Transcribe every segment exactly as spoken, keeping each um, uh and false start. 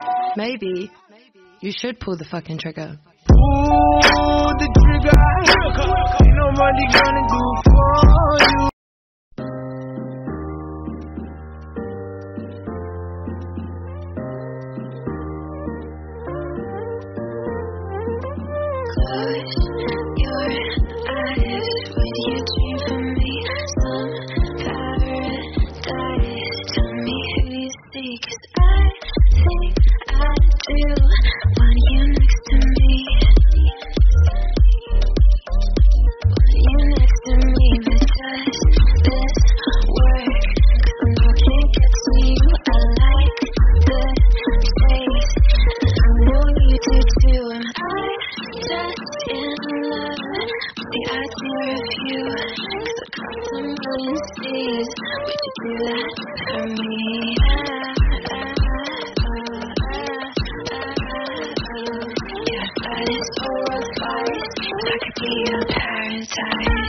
Maybe you should pull the fucking trigger. Pull the trigger. Ain't nobody gonna do for you. Close your eyes, would you dream for me? Some paradise, tell me who you see, 'cause I think I do want you next to me. Want you next to me, but does this work? 'Cause I know I can't get to you. I like the taste, I know you do too. Am I just in love with the idea of you? 'Cause I crossed a million seas, would you do that for me? Yeah, that is a world fight, I could be your paradise.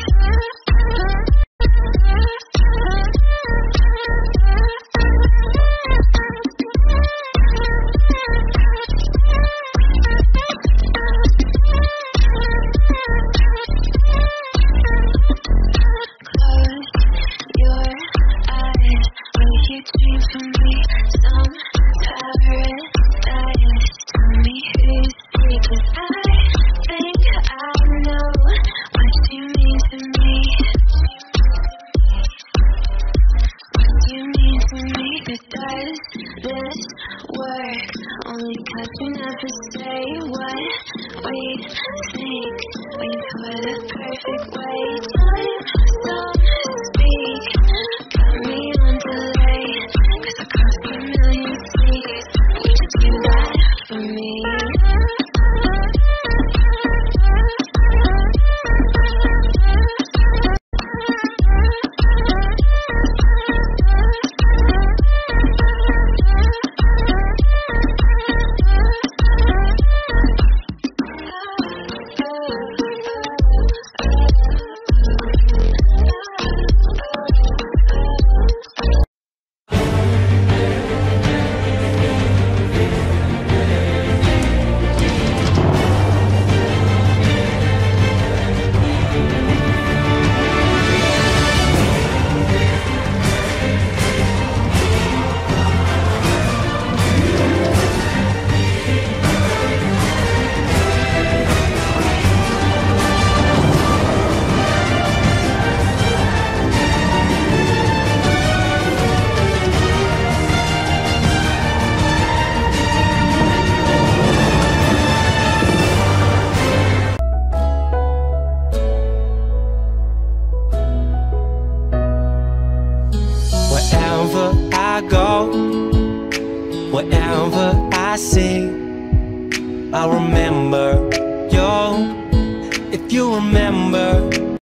Wherever I see, I remember you. If you remember